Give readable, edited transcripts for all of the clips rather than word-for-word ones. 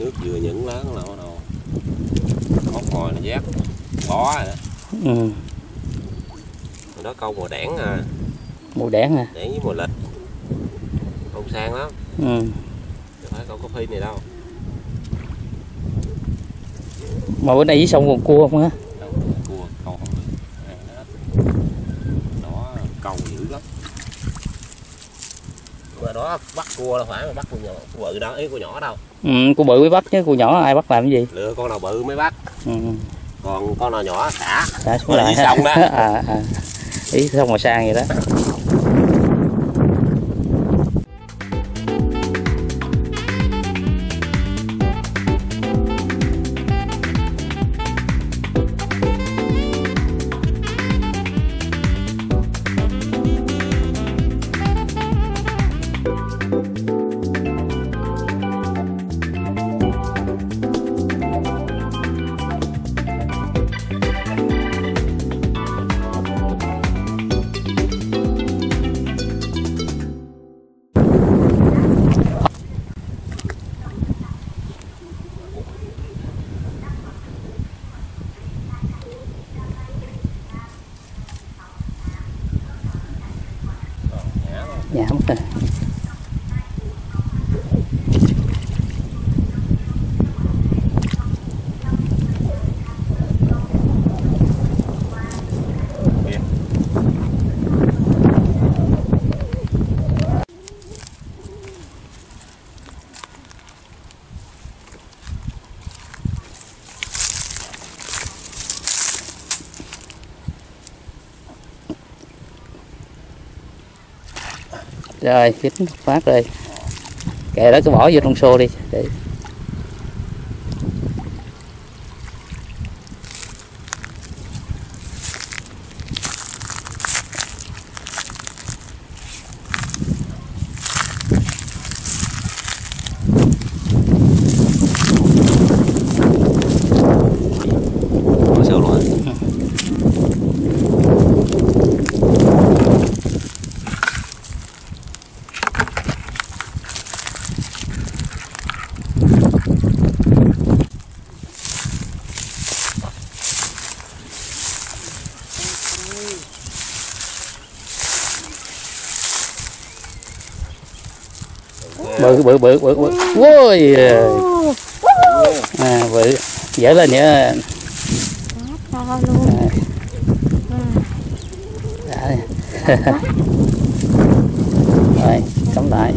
nước vừa những lớn là bắt đầu móc ngồi là giác bó rồi đó. Rồi đó câu mùa đẻn à. Mùa đẻn à? Đẻn với mùa lịch. Câu sang lắm. Không phải câu có phi này đâu. Mà bữa nay dưới sông còn cua không hả? Đâu, cua câu không được. Đó câu dữ lắm. Mà đó bắt cua là phải mà bắt cua nhỏ, cua bự đó, ý cua nhỏ đâu. Cua bự mới bắt chứ cua nhỏ ai bắt làm cái gì? Lựa con nào bự mới bắt. Còn con nào nhỏ xả xuống lại sông đó. Ý sông mà sang vậy đó. Dạ mất rồi. Rồi, dính phát rồi. Kệ đó cứ bỏ vô trong xô đi. Để... bự ôi bự dở lên nhớ to luôn. Rồi cắm lại.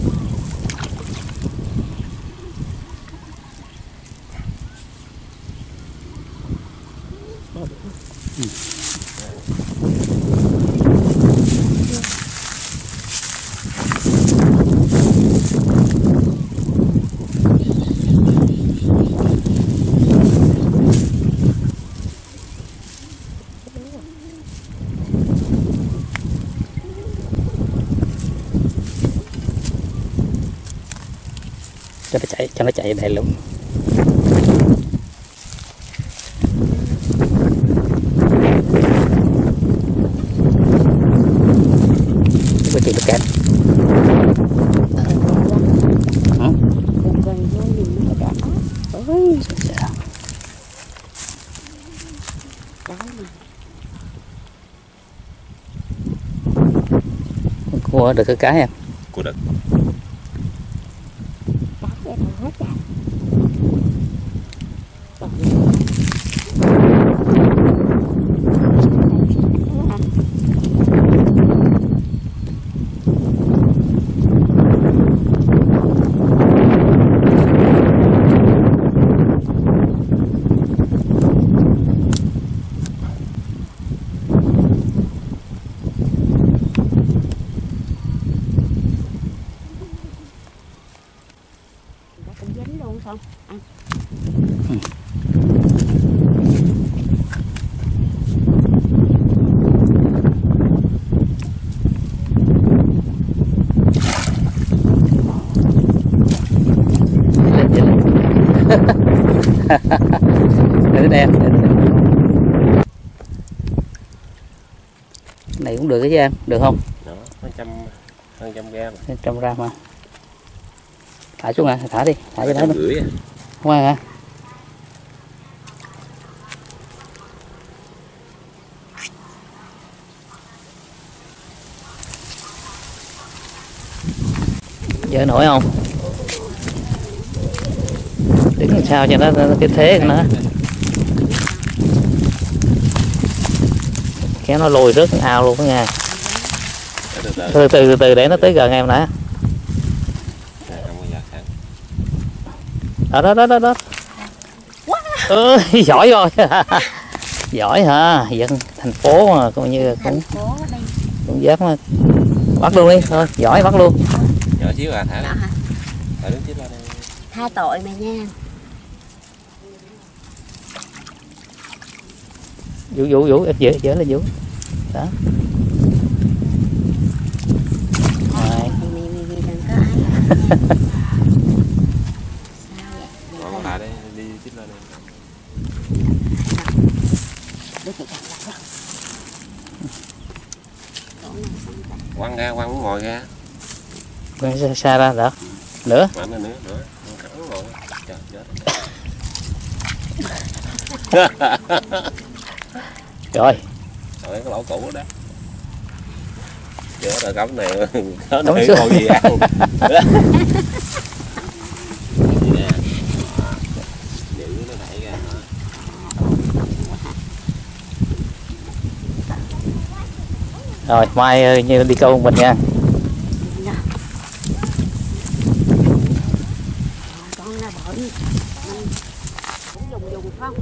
Cho nó chạy đây luôn. Cái chuyện cạn. Cua được cái em. Cua được. Không ăn. Để đen này cũng được cái chứ em, được không? Đó, hơn trăm gram. 100 gram mà. Thả xuống à, thả đi, thả cho nó. Rưỡi. Không ăn hả? Giờ nổi không? Đứng làm sao cho nó cái thế của nó. Kéo nó lùi rớt ao luôn đó nha. Từ từ để nó tới gần em đã. Đó. Ơi, giỏi rồi. Giỏi hả? Dân thành phố mà coi như cũng dám bắt luôn đi thôi, giỏi bắt luôn. Nhỏ xíu à, thả lên. Thả đứng chết lên đây. Tha tội mày nha. Vũ em dỡ lên Vũ. Đó. Rồi. Mày đừng có ấy. Còn lại đây đi chết lên đây. Quăng ra, quăng muốn ngồi ra. Quăng xa ra đó. Nữa. Mạnh lên nữa. Cắn ngồi. Trời chết. Rồi. Rồi cái lỗ cũ đó. Giờ rồi cắm này có này còn gì ăn. Giữ nó đẩy ra. Rồi mai như đi câu mình nha. Con nó bự. Cũng dùng không?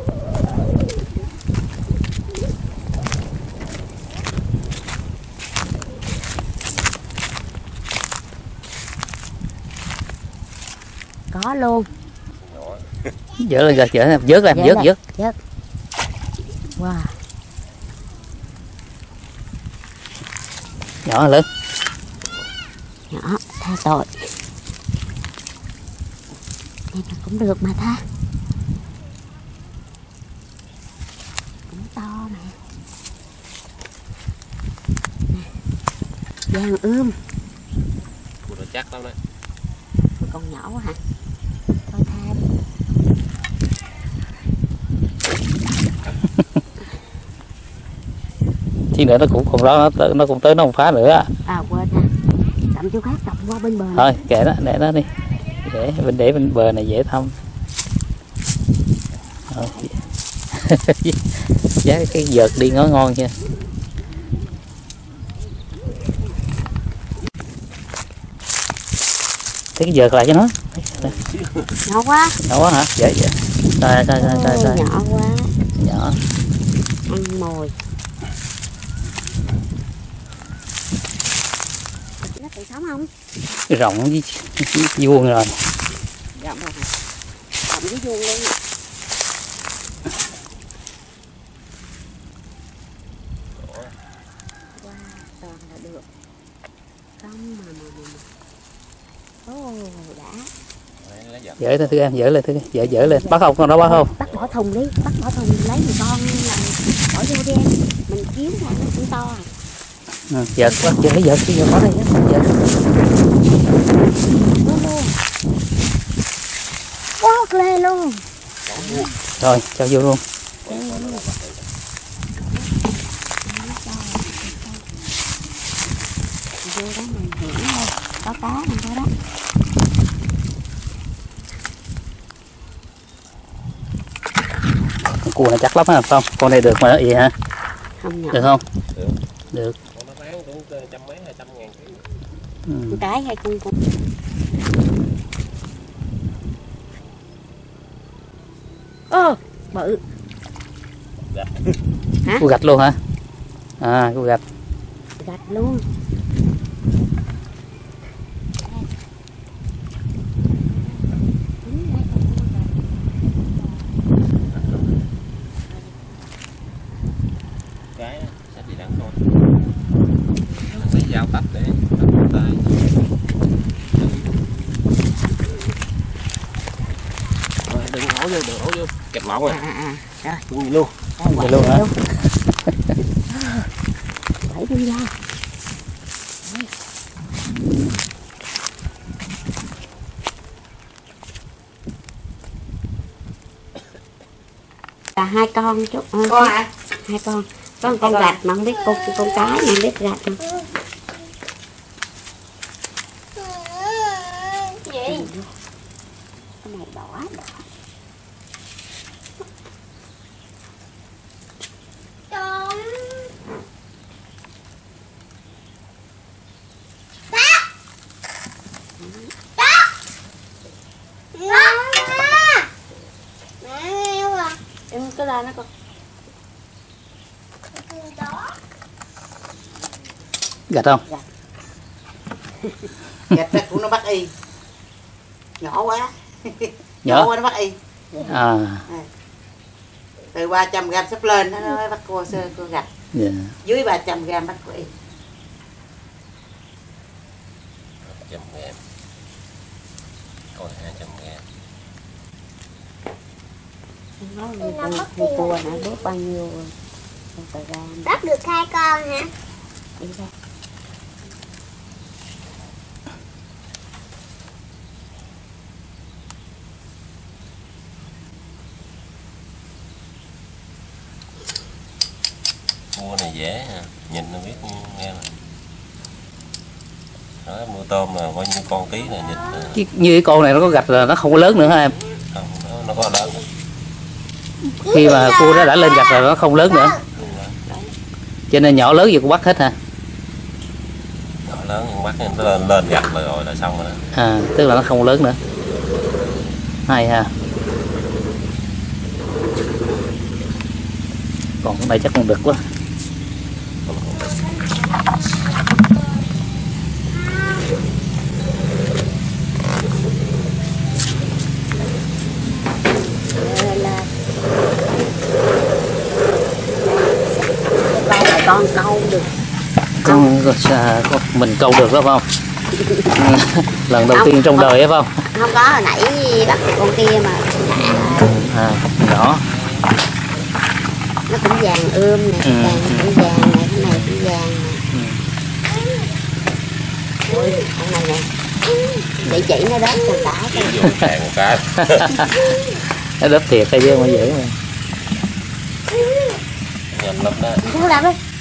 Có luôn. Dỡ lên rồi, vớt làm vớt. Wow. Nhỏ lớn. Nhỏ, tha tội. Này cũng được mà tha. Cũng to mà. Vàng ươm. Nó chắc lắm đấy. Con nhỏ quá hả? Thôi tha đi. Chứ nữa nó cũng còn đó, nó cũng tới nó không phá nữa. À quên ha. Tạm chỗ khác tạm qua bên bờ. Thôi kệ đó, để nó đi. Để bên bờ này dễ thông. Giá cái vợt đi ngon chưa. Thấy cái vợt lại cho nó. Nhỏ quá. Nhỏ quá hả? Dạ. Coi. Nhỏ quá. Nhỏ. Ăn mồi. Nó tự sống không? Rộng với vuông rồi. Rộng rồi hả? Rộng với vuông luôn. Wow, toàn là được. Không mà. Ô, đã. Dỡ lên Thư An, dỡ lên Thư An, dỡ lên. Bắt không, con đó bắt không? Bắt bỏ thùng đi, bắt bỏ thùng lấy một con là bỏ vô đi em. Mình kiếm ra nó cũng to à. Vợt quá, vợt bỏ đây vợt. Quá lê luôn. Rồi, cho vô luôn. Vô đó mình hiểu thôi, có cá mình thôi đó. Cua này chắc lắm hả không? Con này được mà nó gì hả? Không nhỏ. Được không? Được. Được. Con nó bán cũng trăm mấy 200 ngàn ký. Một cái hay con. Ô, bự. Hả? Cua gạch luôn hả? À, cua gạch. Gạch luôn. Cái sẽ bị đắng thôi. Lấy dao tách để tách tay. Rồi đừng ổ vô, kẹp lỏng rồi. Rồi. Cũng luôn. Vậy luôn hả? Đẩy đi ra. là 2 con chú. Con hả? 2 con. Có con gạch mà không biết con cái mà không biết gạch không. Cái này đỏ đỏ. Cái là nó con Gạch không? Gạch ra cũng nó bắt y. Nhỏ quá. Nhỏ quá nó bắt y. à? Từ 300g sắp lên nó mới bắt cô gạch. Yeah. Dưới 300g bắt cô y. 100.000. Còn 200.000. nó cua nè bớt bao nhiêu Bắt được 2 con hả? đi ra. Mua này dễ ha, nhìn nó biết nghe này. Đó, mua tôm mà bao nhiêu con ký là nhìn. Như cái con này nó có gạch là nó không có lớn nữa hả em? Không, nó có lớn. Khi mà cua nó đã lên gạch rồi nó không lớn nữa, cho nên nhỏ lớn gì cũng bắt hết hả? Nhỏ lớn con bắt nó lên gạch rồi là xong rồi đó. À, tức là nó không lớn nữa. Hay ha. Còn cái này chắc còn đực quá. Con câu được con mình câu được đó phải không? Lần đầu tiên trong đời phải không? không có, hồi nãy bắt được con kia mà À, nhỏ nó cũng vàng ươm nè, vàng cũng vàng này, cái này cũng vàng nè. Ôi, con này nè để chỉ nó đớp cho cả Vô càng một cái. nó đớp thiệt hay chứ không dễ mà. Nhanh lắm đó. không làm đi.